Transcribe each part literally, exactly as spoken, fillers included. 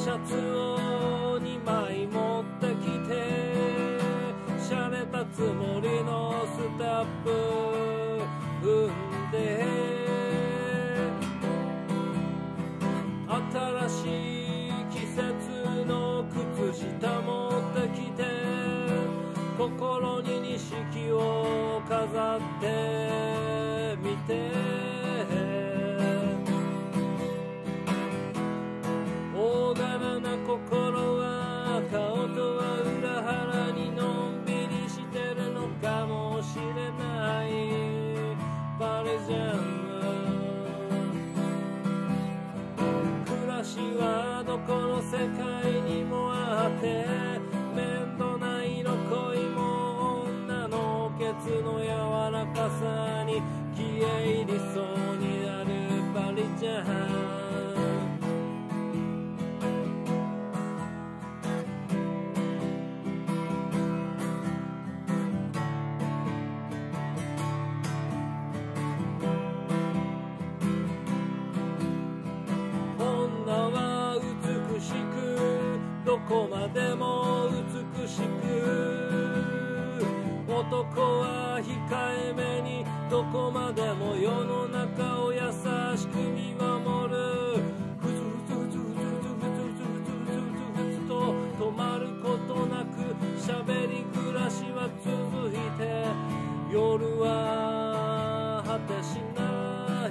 シャツをにまい持ってきて、しゃれたつもりのステップ踏んで、新しい季節の靴下持ってきて、心に錦を飾ってみて、大柄な心は顔とは裏腹にのんびりしてるのかもしれない。パリジャム暮らしはどこの世界にもあって、面倒な色恋も女のケツの柔らかさに消え入りそうになるパリジャム。女は美しくどこまでも美しく、男は控えめにどこまでも世の中を優しく見守る。ふつふつふつふつふつふつふつふつふつと止まることなく喋り暮らしは続いて、夜は果てしない。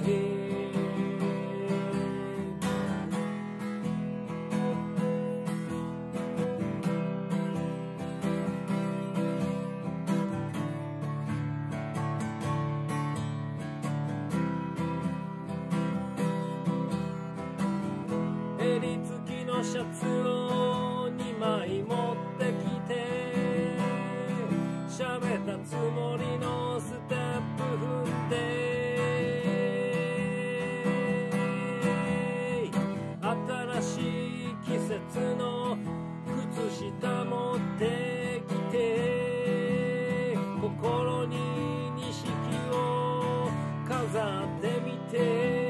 襟付きのシャツをにまい持ってきて、しゃべったつもりのステップ踏んで、新しい季節の靴下持ってきて、心に錦を飾ってみて、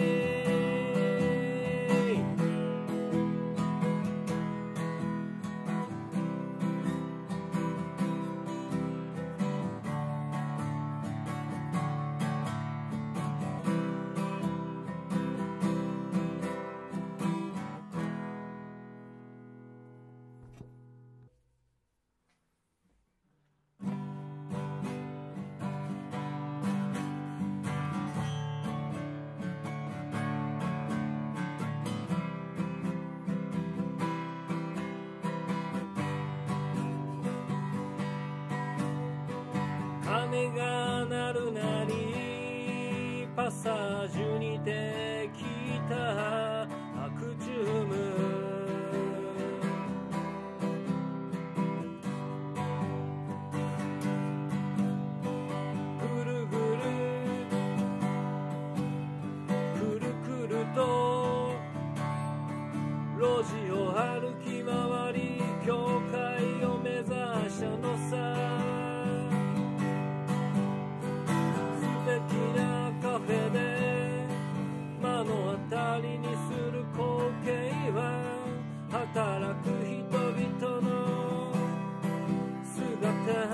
鐘が鳴るなりパサージュにてきたアクチューム、ぐるぐるくるくると路地を歩き回り教会を目指したのさ。素敵なカフェで目の当たりにする光景は、働く人々の姿。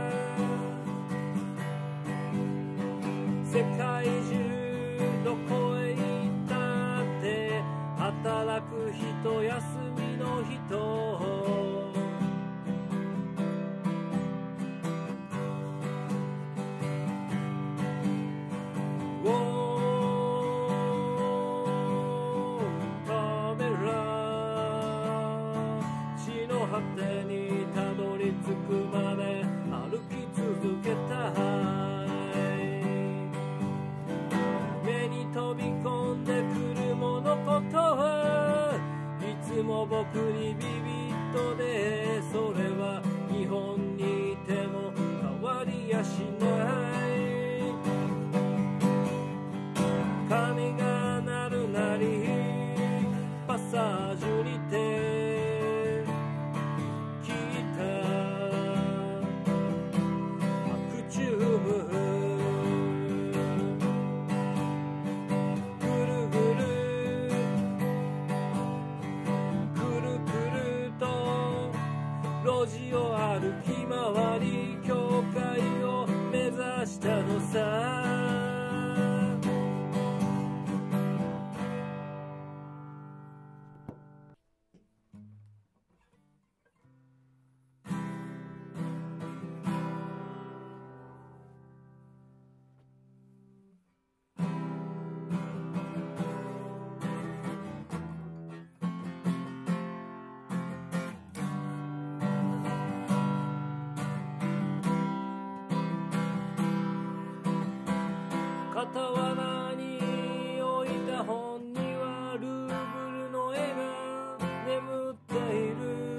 世界中どこへ行ったって働く人、休みの人。果てにたどり着くまで歩き続けたい。目に飛び込んでくる物事はいつも僕にビビッとで、それは日本にいても変わりやしない。鐘が鳴るなりパサージュにてぐるぐるく路地を歩き回り教会を目指したのさ。傍らに置いた本にはルーブルの絵が眠っている。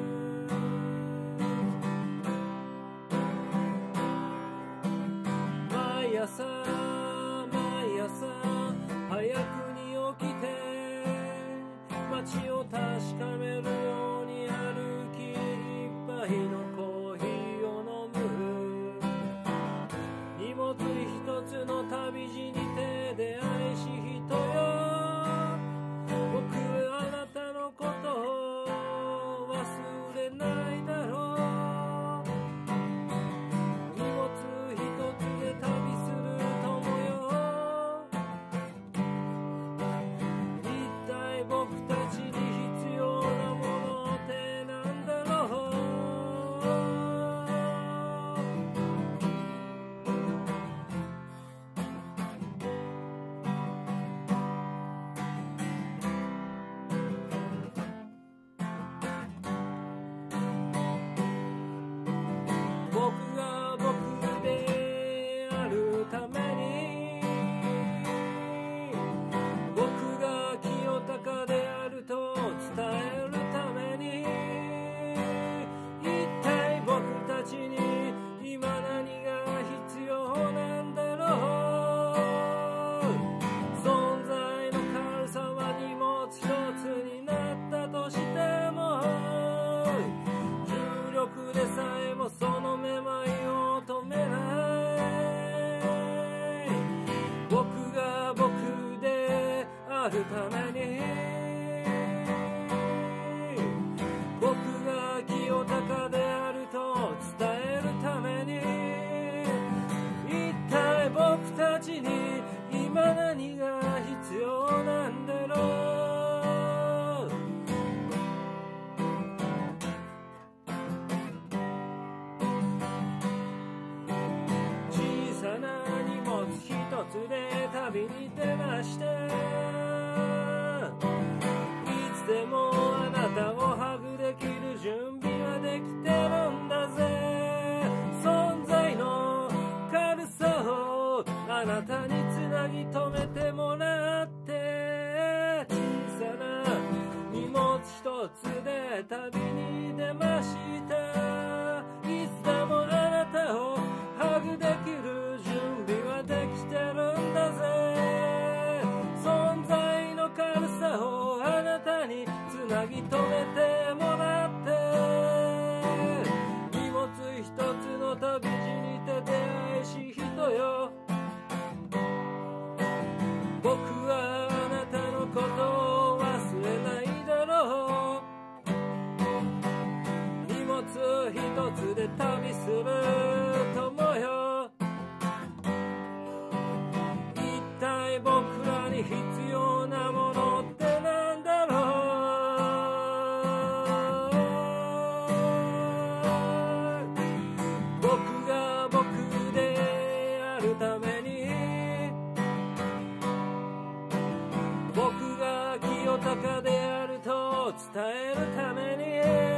毎朝毎朝早くに起きて街を確かめるように歩き、一杯のコーヒーを飲む。荷物一つの旅路にて出会いし人よ、僕あなたのことを忘れないだろう。荷物一つで旅する友よ、一体僕たちに必要なものってなんだろう。僕が僕であるために、僕が清高であると伝えるために、一体僕たちに今何が必要なんだろう。存在の軽さは荷物一つになったとしても、重力でさえもそのめまいを止めない。僕が僕であるために、僕が清高であると伝えるために、一体僕たちに今何が必要なんだろう。小さな荷物一つで旅に出ました。いつでもあなたをハグできる準備はできてるんだぜ。存在の軽さをあなたにつなぎ止めてもらって、小さな荷物一つで旅に出ました。いつでもあなたをハグできる準備はできてるんだぜ。存在の軽さをあなたにつなぎ止めてもらって、荷物一つの旅路にて出会いし人よ、僕はあなたのことを忘れないだろう。荷物一つで旅する友よ、一体僕らに必要なものってなんだろう。僕が僕であるために、僕が清高であると伝えるために、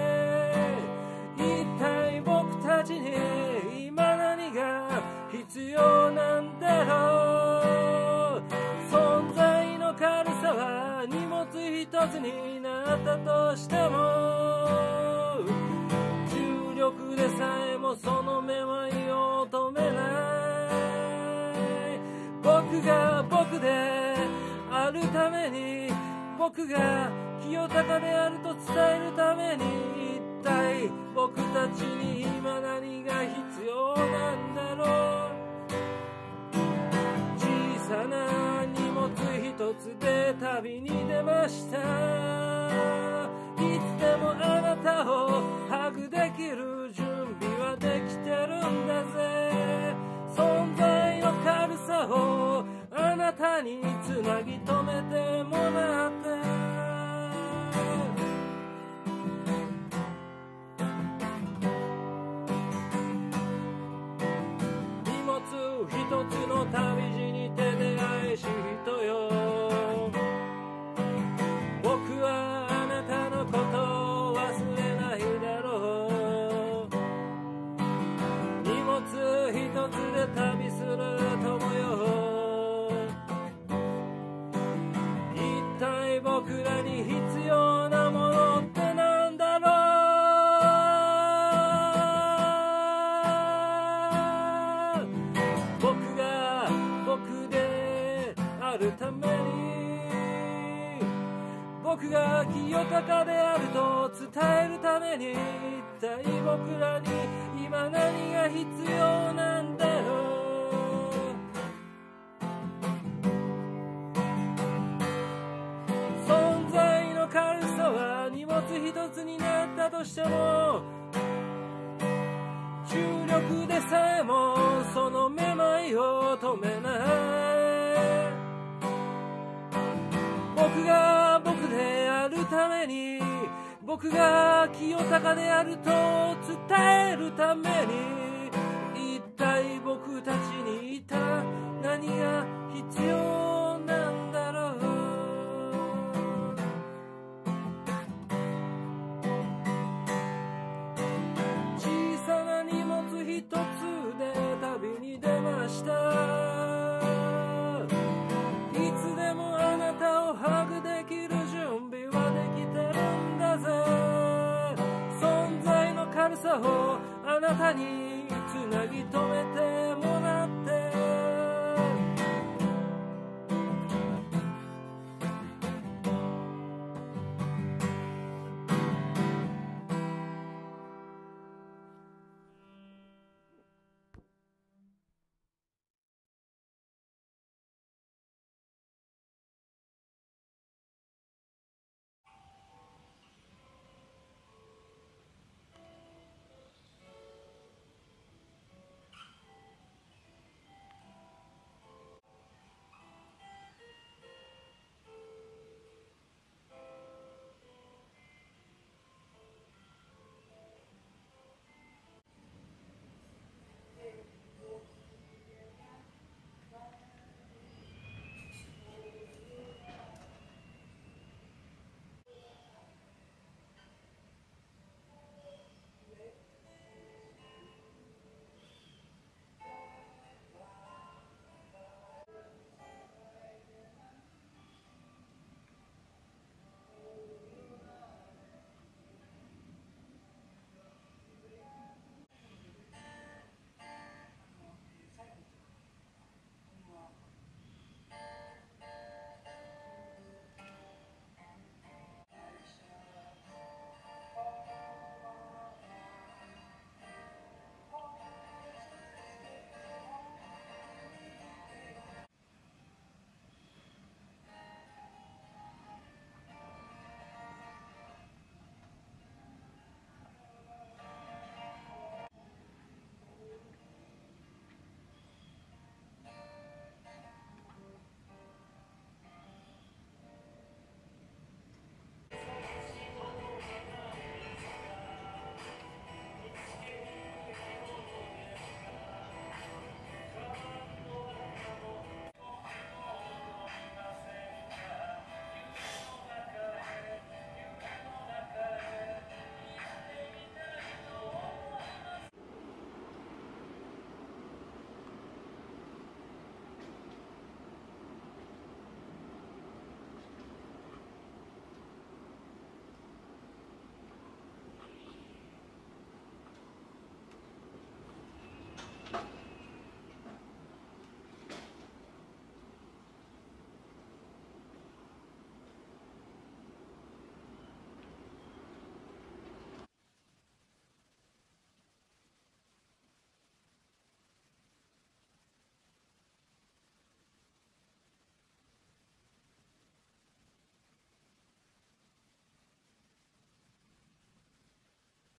一体僕たちに今何が必要なんだろう。存在の軽さは荷物一つになったとしても、重力でさえもそのめまいを止めない。僕が僕であるために、僕が清高であると伝えるために、一体僕たちに今何が必要なんだろう。小さな荷物一つで旅に出ました。いつでもあなたをハグできが清高であると伝えるために、一体僕らに今何が必要なんだろう。存在の軽さは荷物一つになったとしても、重力でさえもそのめまいを止めない。僕が僕であるために、僕が清高であると伝えるために、一体僕たちにいた何が必要なんだろう。小さな荷物一つで旅に出ました。いつでもあなたをハグできる準備はできてるんだぜ。存在の軽さをあなたに